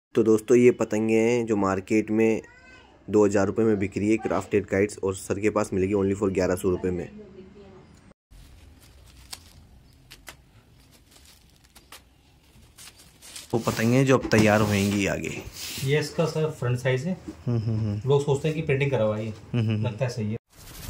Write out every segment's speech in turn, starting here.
तो दोस्तों ये पतंगे हैं जो मार्केट में 2000 रुपये में बिक रही है क्राफ्टेड काइट्स, और सर के पास मिलेगी ओनली फॉर 1100 रुपये में। वो पतंगे जो अब तैयार होंगी आगे। ये इसका सर फ्रंट साइज है। लोग सोचते हैं कि प्रिंटिंग करा हुआ है, लगता है सही है।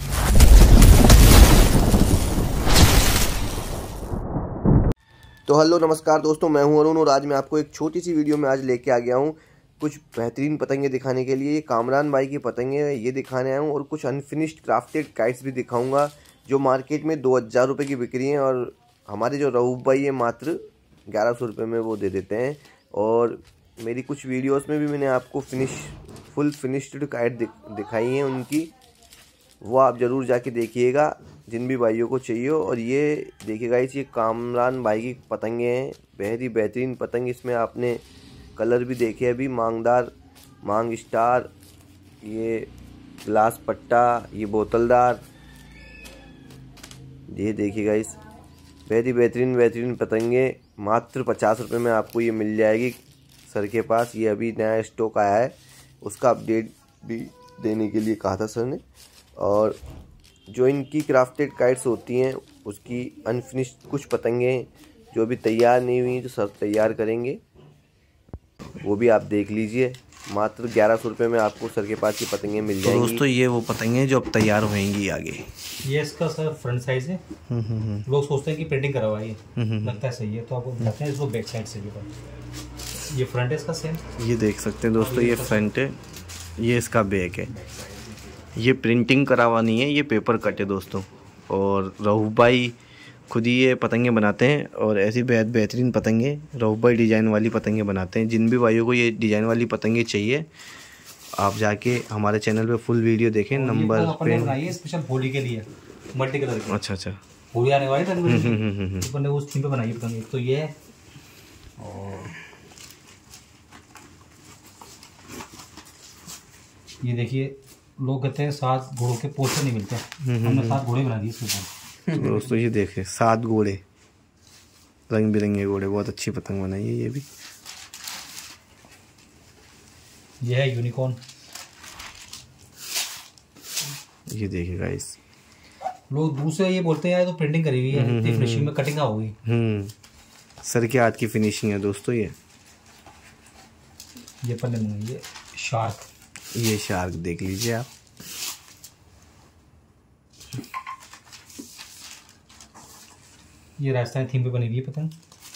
तो हेलो नमस्कार दोस्तों, मैं हूं अरुण और आज मैं आपको एक छोटी सी वीडियो में आज लेके आ गया हूं कुछ बेहतरीन पतंगे दिखाने के लिए। ये कामरान भाई की पतंगे ये दिखाने आया हूं और कुछ अनफिनिश्ड क्राफ्टेड काइट्स भी दिखाऊंगा जो मार्केट में 2000 रुपये की बिक्री हैं, और हमारे जो रऊफ भाई है मात्र 1100 रुपये में वो दे देते हैं। और मेरी कुछ वीडियोस में भी मैंने आपको फुल फिनिश्ड काइट दिखाई हैं उनकी, वो आप ज़रूर जाके देखिएगा जिन भी भाइयों को चाहिए। और ये देखिएगा ये कामरान भाई की पतंगे हैं, बेहद ही बेहतरीन पतंग। इसमें आपने कलर भी देखे अभी, मांगदार, मांग स्टार, ये ग्लास पट्टा, ये बोतलदार, ये देखिएगा इस बेहद ही बेहतरीन पतंगे मात्र 50 रुपये में आपको ये मिल जाएगी सर के पास। ये अभी नया स्टॉक आया है, उसका अपडेट भी देने के लिए कहा था सर ने। और जो इनकी क्राफ्टेड काइट्स होती हैं उसकी अनफिनिश्ड कुछ पतंगे जो अभी तैयार नहीं हुई, जो सर तैयार करेंगे वो भी आप देख लीजिए। मात्र 1100 रुपये में आपको सर के पास की पतंगे मिल जाएंगी। तो दोस्तों ये वो पतंगे जो अब तैयार होंगी आगे। ये इसका सर फ्रंट साइज है। लोग सोचते हैं कि प्रिंटिंग करा हुआ है, लगता है सही है। तो आपको दिखाते हैं इसको बैक साइड से भी। ये फ्रंट है इसका सेम, ये देख सकते हैं दोस्तों, ये फ्रंट है, ये इसका बैक है। ये प्रिंटिंग करा हुआ नहीं है, ये पेपर कट है दोस्तों। और रऊफ भाई खुद ही ये पतंगे बनाते हैं, और ऐसी बेहतरीन पतंगे रऊफ भाई डिज़ाइन वाली पतंगे बनाते हैं। जिन भी भाइयों को ये डिज़ाइन वाली पतंगे चाहिए आप जाके हमारे चैनल पे फुल वीडियो देखें। नंबर पे बनाइए स्पेशल होली के लिए, मल्टी कलर की। अच्छा होली आने वाली है, उस थीम पे बनाइए पतंग। एक तो ये है, और ये देखिए लोग कहते हैं 7 घोड़ों के पोस्टर नहीं मिलते, हमने 7 घोड़े बना दिए इसके ऊपर। तो दोस्तों ये देखें 7 घोड़े, रंग बिरंगे घोड़े, बहुत अच्छी पतंग बनाई है ये भी। ये है यूनिकॉर्न। ये देखिए गाइस, लोग दूसरे ये बोलते हैं यार तो प्रिंटिंग करी हुई है, फिनिशिंग में कटिंग होगी। सर के हाथ की फिनिशिंग है दोस्तों। ये पन्ने में ये शार्क, ये शार्क देख लीजिए आप। ये राजस्थान थीम पे बनी हुई है पतंग।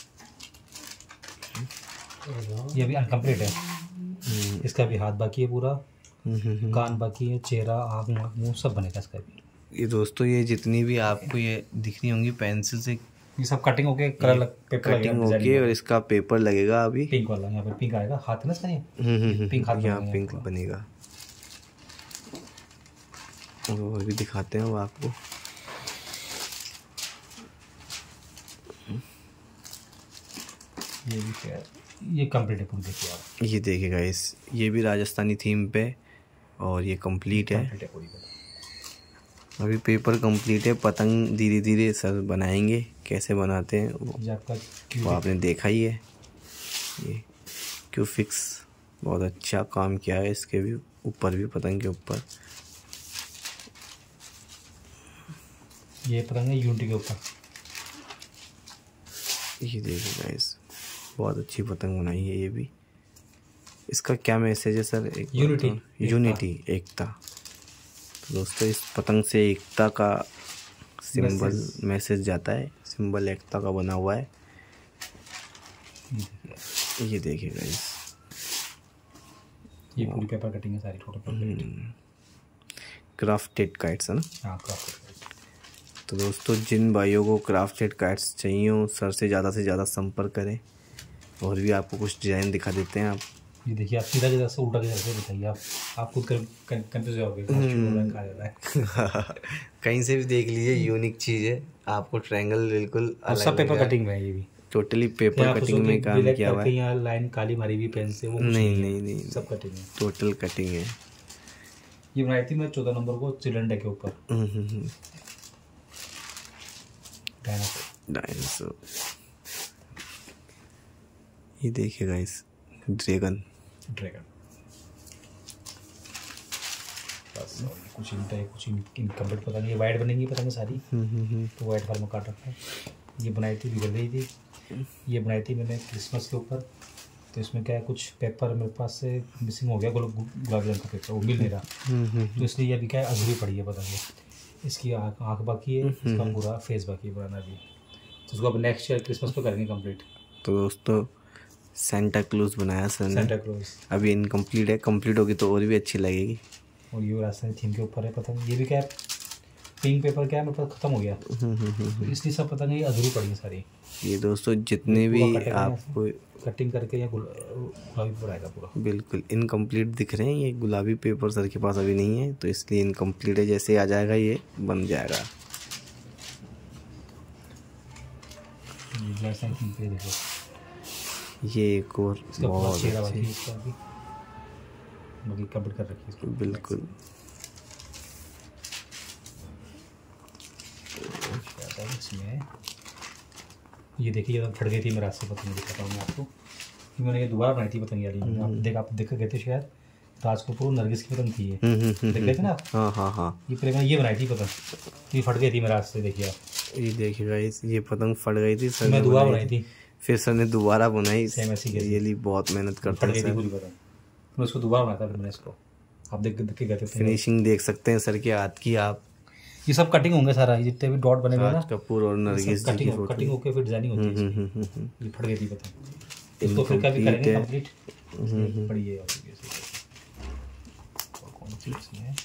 ये अभी अनकम्प्लीट है, इसका भी हाथ बाकी है पूरा, कान बाकी है, चेहरा, आँख, मुंह सब बनेगा इसका भी। ये दोस्तों ये जितनी भी आपको ये दिख रही होंगी पेंसिल से, ये सब कटिंग होके कलर पेपर कटिंग होके, और इसका पेपर लगेगा अभी पिंक वाला। यहाँ पे पिंक आएगा, हाथ है ना इसका, ये पिंक हाथ, यहाँ पिंक बनेगा। और भी दिखाते हैं वो आपको। ये भी क्या है, ये कंप्लीट है पूरी, देखिए आप। ये देखिएगा ये भी राजस्थानी थीम पे, और ये कंप्लीट है पूरी। अभी पेपर कंप्लीट है। पतंग धीरे धीरे सर बनाएंगे, कैसे बनाते हैं वो आपने देखा ही है। ये क्यू फिक्स बहुत अच्छा काम किया है, इसके भी ऊपर भी, पतंग के ऊपर। ये पतंग है यूनिटी के ऊपर। ये देखिएगा बहुत अच्छी पतंग बनाई है ये भी। इसका क्या मैसेज है सर? यूनिटी, एकता। तो दोस्तों इस पतंग से एकता का सिंबल मैसेज जाता है, सिंबल एकता का बना हुआ है। ये देखिएगा ये पूरी पेपर कटिंग है सारी, टोटल क्राफ्टेड काइट्स है ना। हाँ, क्राफ्टेड। तो दोस्तों जिन भाइयों को क्राफ्टेड काइट्स चाहिए हो सर से ज़्यादा संपर्क करें। और भी आपको कुछ डिज़ाइन दिखा देते हैं। आप ये देखिए, आप सीधा जैसे उल्टा जैसे बताइए, आप खुद कंफ्यूज हो गए कहा जाता है। कहीं से भी देख लीजिए, यूनिक चीज़ है। आपको ट्रायंगल बिल्कुल अलग, सब पेपर कटिंग में है। ये भी टोटली पेपर कटिंग में काम किया हुआ है। यहाँ लाइन काली मारी हुई पेन से, वो नहीं, सब कटिंग है, टोटल कटिंग है। ये बनाई थी मैं 14 नंबर को सिलेंडर के ऊपर। डायनासोर। ये देखिएगा ड्रैगन। ड्रैगन। बस कुछ इनकम्प्लीट पता नहीं, वाइट बनेंगी पता नहीं सारी, तो वाइट वाल में काट रखा है। ये बनाई थी, बिगड़ गई थी। ये बनाई थी मैंने क्रिसमस के ऊपर, तो इसमें क्या है कुछ पेपर मेरे पास से मिसिंग हो गया, गुलाबी रंग का पेपर वो मिल नहीं रहा, तो इसलिए ये अभी क्या है अधूरी पड़ी है। पता नहीं इसकी आँख बाकी है, इसका पूरा फेस बाकी है बनाना भी, तो उसको अब नेक्स्ट ईयर क्रिसमस पे करेंगे कंप्लीट। तो दोस्तों सेंटा क्लॉज बनाया सर ने, सेंटा क्लॉज अभी इनकम्प्लीट है, कंप्लीट होगी तो और भी अच्छी लगेगी। और ये रास्ता थीम के ऊपर है, पता नहीं ये भी क्या है पिंक पेपर क्या है मेरे पास ख़त्म हो गया, तो इसलिए सब पता नहीं अधूरी पड़ी है सारी। ये दोस्तों जितने भी आपको कटिंग करके या गुलाबी पेपर आएगा पूरा, बिल्कुल इनकम्प्लीट दिख रहे हैं। ये गुलाबी पेपर सर के पास अभी नहीं है, तो इसलिए इनकम्प्लीट है, जैसे आ जाएगा ये बन जाएगा। ये एक और बहुत कंप्लीट कर रखी है बिल्कुल। इसमें ये देखिए ये फट गई थी मेरे हाथ से, पतंग दिखाता हूँ मैं आपको। ये मैंने ये दोबारा बनाई थी पतंग वाली, आप देख गए थे शायद, तो आज को पूरा नरगिस की पतंग थी ये, देख गए थे ना आप? हाँ हाँ हाँ। ये पहले मैंने ये बनाई थी पतंग, ये फट गई थी मेरे हाथ से, देखिए आप, ये देखिएगा ये पतंग फट गई थी सर, मैं दोबारा बनाई थी, फिर सर ने दोबारा बनाई, सेम ऐसी ये लिए बहुत मेहनत करता है पूरी पतंग, मैं उसको दोबारा बनाया था फिर मैंने इसको, आप देख के गए थे। फिनिशिंग देख सकते हैं सर के हाथ की आप, ये सब कटिंग होंगे सारा, जितने भी डॉट बने हुए ना कपूर और नरगिस जी की फोटो, कटिंग होके फिर डिजाइनिंग होती है। ये फट गई थी पतंग, इसको फिर कभी करेंगे कंप्लीट। बड़ी है और कौन सी इसमें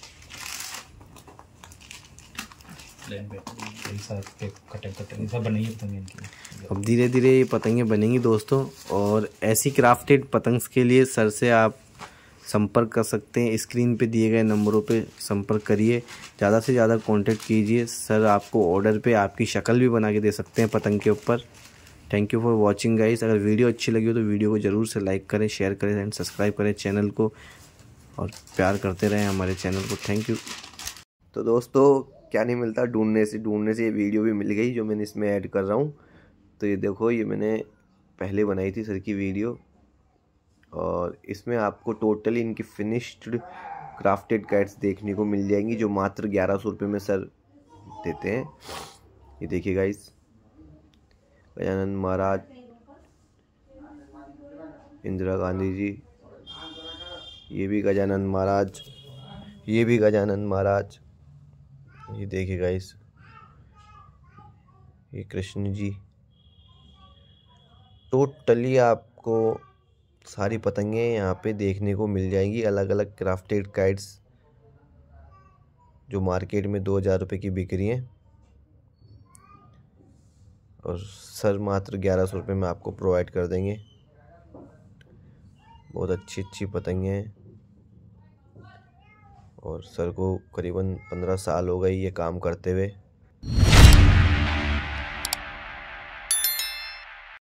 प्लेन पे यही सारे कटिंग सब बनी है पतंग इनकी। अब धीरे धीरे ये पतंगें बनेंगी दोस्तों, और ऐसी क्राफ्टेड पतंग के लिए सर से आप संपर्क कर सकते हैं। स्क्रीन पे दिए गए नंबरों पे संपर्क करिए, ज़्यादा से ज़्यादा कांटेक्ट कीजिए। सर आपको ऑर्डर पे आपकी शक्ल भी बना के दे सकते हैं पतंग के ऊपर। Thank you for watching guys. अगर वीडियो अच्छी लगी हो तो वीडियो को ज़रूर से लाइक करें, शेयर करें एंड सब्सक्राइब करें चैनल को, और प्यार करते रहें हमारे चैनल को। Thank you. तो दोस्तों क्या नहीं मिलता, ढूंढने से ये वीडियो भी मिल गई जो मैंने इसमें ऐड कर रहा हूँ। तो ये देखो, ये मैंने पहले बनाई थी सर की वीडियो, और इसमें आपको टोटली इनकी फिनिश्ड क्राफ्टेड कैट्स देखने को मिल जाएंगी, जो मात्र 1100 रुपये में सर देते हैं। ये देखिए गाइस, गजानन महाराज, इंदिरा गांधी जी, ये भी गजानन महाराज, ये भी गजानन महाराज, ये देखिए गाइस, ये कृष्ण जी। टोटली आपको सारी पतंगें यहाँ पे देखने को मिल जाएंगी, अलग अलग क्राफ्टेड काइट्स जो मार्केट में 2000 रुपये की बिक रही हैं, और सर मात्र 1100 रुपये में आपको प्रोवाइड कर देंगे। बहुत अच्छी पतंगें हैं, और सर को करीबन 15 साल हो गए ये काम करते हुए।